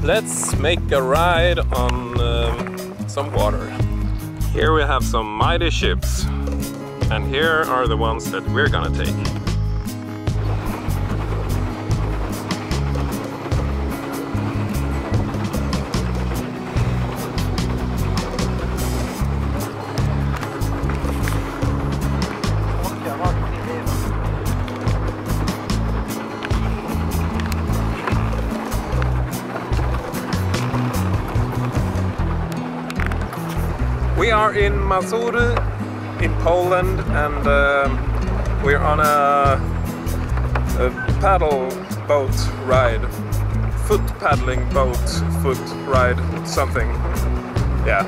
Let's make a ride on some water. Here we have some mighty ships, and here are the ones that we're gonna take. We are in Mazury in Poland, and we're on a paddle boat ride, foot paddling boat, foot ride, something, yeah.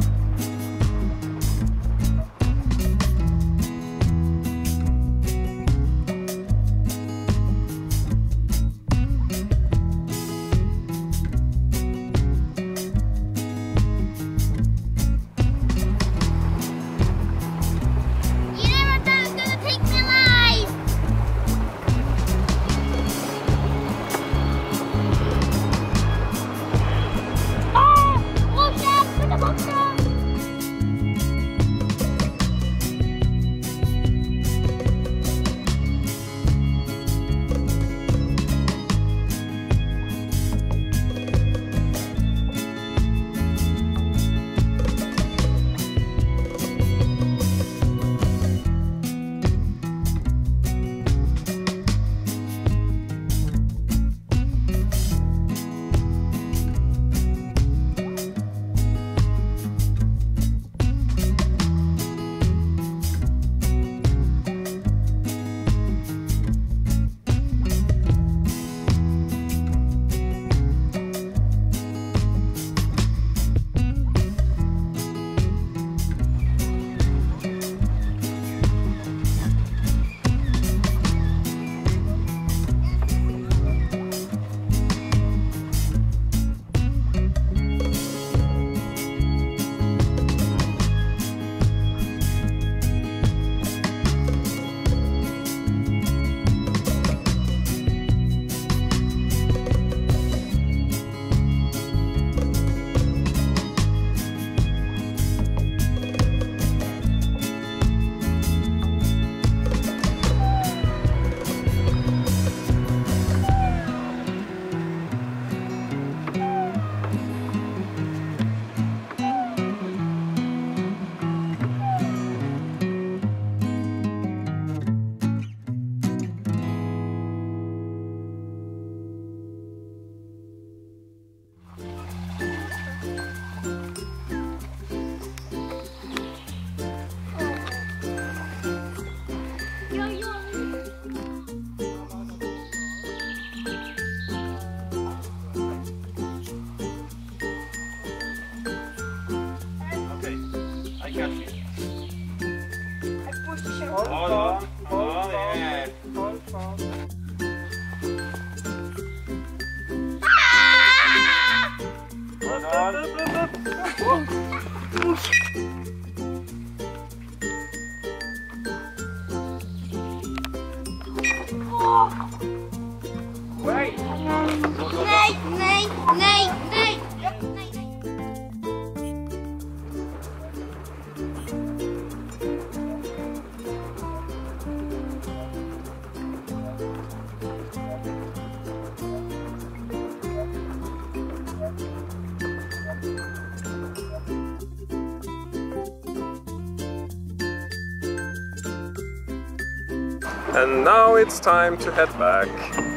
And now it's time to head back.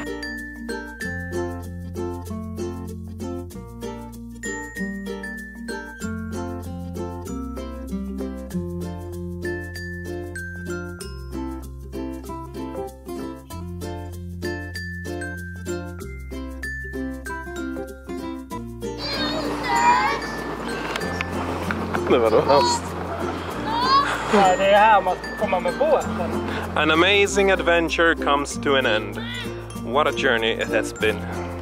Det var då hast. Ja, det är här man ska komma med båten. An amazing adventure comes to an end. What a journey it has been.